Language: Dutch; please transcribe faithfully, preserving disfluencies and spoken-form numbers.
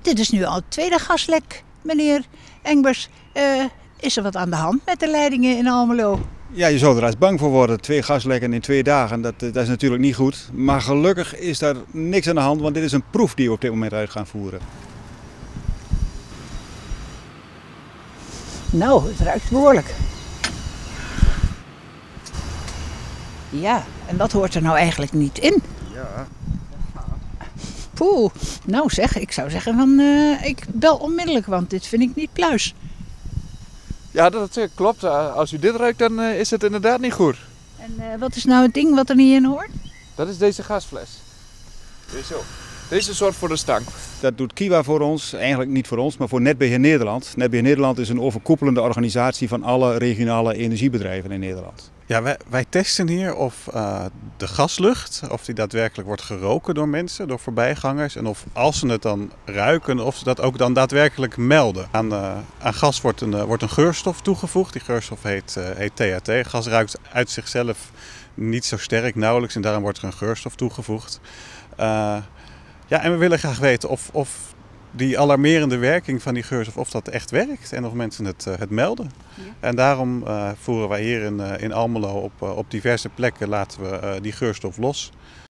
dit is nu al het tweede gaslek, meneer Engbers. Uh, is er wat aan de hand met de leidingen in Almelo? Ja, je zou er eens bang voor worden. Twee gaslekken in twee dagen, dat, dat is natuurlijk niet goed. Maar gelukkig is daar niks aan de hand, want dit is een proef die we op dit moment uit gaan voeren. Nou, het ruikt behoorlijk. Ja, en dat hoort er nou eigenlijk niet in. Ja. Poeh, nou zeg, ik zou zeggen van, uh, ik bel onmiddellijk, want dit vind ik niet pluis. Ja, dat klopt. Als u dit ruikt, dan uh, is het inderdaad niet goed. En uh, wat is nou het ding wat er niet in hoort? Dat is deze gasfles. Deze, deze zorgt voor de stank. Dat doet Kiwa voor ons, eigenlijk niet voor ons, maar voor Netbeheer Nederland. Netbeheer Nederland is een overkoepelende organisatie van alle regionale energiebedrijven in Nederland. Ja, wij, wij testen hier of uh, de gaslucht, of die daadwerkelijk wordt geroken door mensen, door voorbijgangers. En of als ze het dan ruiken, of ze dat ook dan daadwerkelijk melden. Aan, uh, aan gas wordt een, uh, wordt een geurstof toegevoegd. Die geurstof heet, uh, heet T H T. Gas ruikt uit zichzelf niet zo sterk, nauwelijks. En daarom wordt er een geurstof toegevoegd. Uh, ja, en we willen graag weten of, of die alarmerende werking van die geurstof, of dat echt werkt en of mensen het, uh, het melden. Ja. En daarom uh, voeren wij hier in, uh, in Almelo op, uh, op diverse plekken laten we uh, die geurstof los.